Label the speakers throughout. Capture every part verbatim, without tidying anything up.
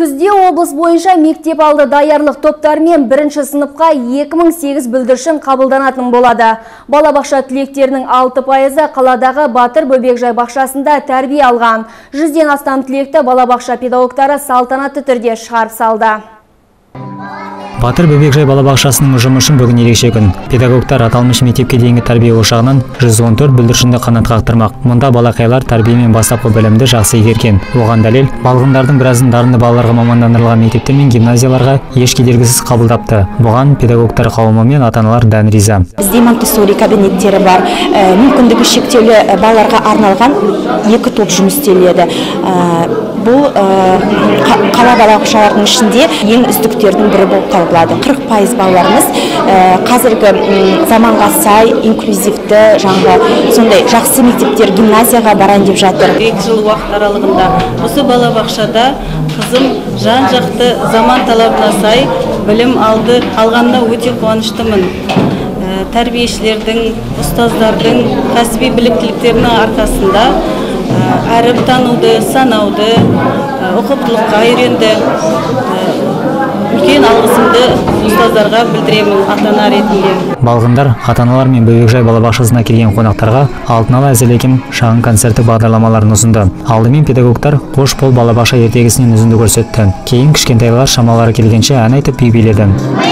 Speaker 1: Күзде облыс бойынша мектеп алды даярлық топтарымен бірінші сыныпқа екі мың сегіз бүлдіршін қабылданатын болады. Балабақша түлектерінің алты пайызы қаладағы Батыр Бөбекжай бақшасында тәрбие алған. Жүзден астам түлекті балабақша педагогтары салтанатты түрде шығарып салды.
Speaker 2: Батыр Бөбекжай балабақшасының ұжымы үшін бүгін ерекше күн. Педагогтар аталмыш мектепке дейінгі тәрбие ошағынан жүз он төрт бүлдіршінді қанат қақтырмақ. Мұнда балақайлар тәрбие мен бастапқы білімді жақсы игерген. Оған дәлел, балғындардың біразын дарынды балаларға мамандандырылған мектептер мен гимназияларға еш кедергісіз қабылдапты. Бұған педагогтар қауымы мен ата-аналар дән риза.
Speaker 3: Бізде Монтессори кабинеттері бар. Мүмкіндігі шектеулі балаларға арналған екі топ жұмыс істеледі. Бұл қала балабақшаларының ішінде ең үздіктердің бірі болып табылады. қырық пайыз балаларымыз қазіргі заманға сай, инклюзивті, жаңағы сондай жақсы мектептер, гимназияға барайын деп жатыр.
Speaker 4: екі жыл уақыт аралығында осы балабақшада қызым жан-жақты заман талабына сай білім алды. Алғанына өте қуаныштымын. Тәрбиешілердің, ұстаздардың кәсіби біліктіліктерінің арқасында әріп тануды, санауды, ұқыптылыққа үйренді. Үлкен алғысымды ұстаздарға білдіремін ата-ана ретінде.
Speaker 2: Балғындар ата-аналар мен Бөбекжай балабақшасына келген қонақтарға алдын ала әзірлеген шағын концерттік бағдарламаларын ұсынды. Алдымен педагогтар қош бол балабақша ертегісінен үзінді көрсетті. Кейін кішкентайлар шамалары келгенше ән айтып би биледі.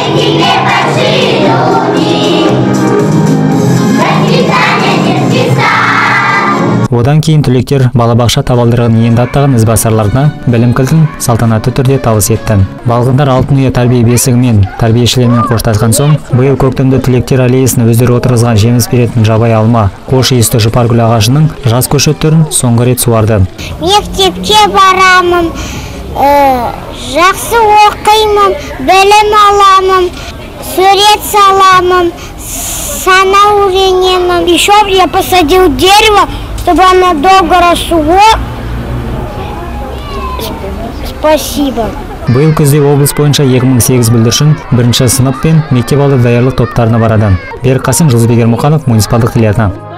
Speaker 2: Одан кейін түлектер балабақша табалдырығын енді аттаған ізбасарларына білім кілтін салтанатты түрде табыс етті. Балғындар алтын ұя тәрбие бесігімен тәрбиешілермен қоштасқан соң, биыл көктемде түлектер аллеясына өздері отырғызған жеміс беретін жабай алма, қош иісті жұпаргүл ағашының жас көшеттерін соңғы рет суарды.
Speaker 5: Мектепке барамын, жақсы оқимын, білім аламын, сурет саламын, сана үйренемін. Еще я посадил дерево, чтобы оно долго росло. Спасибо.
Speaker 2: Биыл күзде облыс бойынша екі мың сегіз бүлдіршін бірінші сынып пен мектеп алды даярлық топтарына барады. Берік Қасым, Жұлдызбек Ермұханов, муниципалдық телеарна.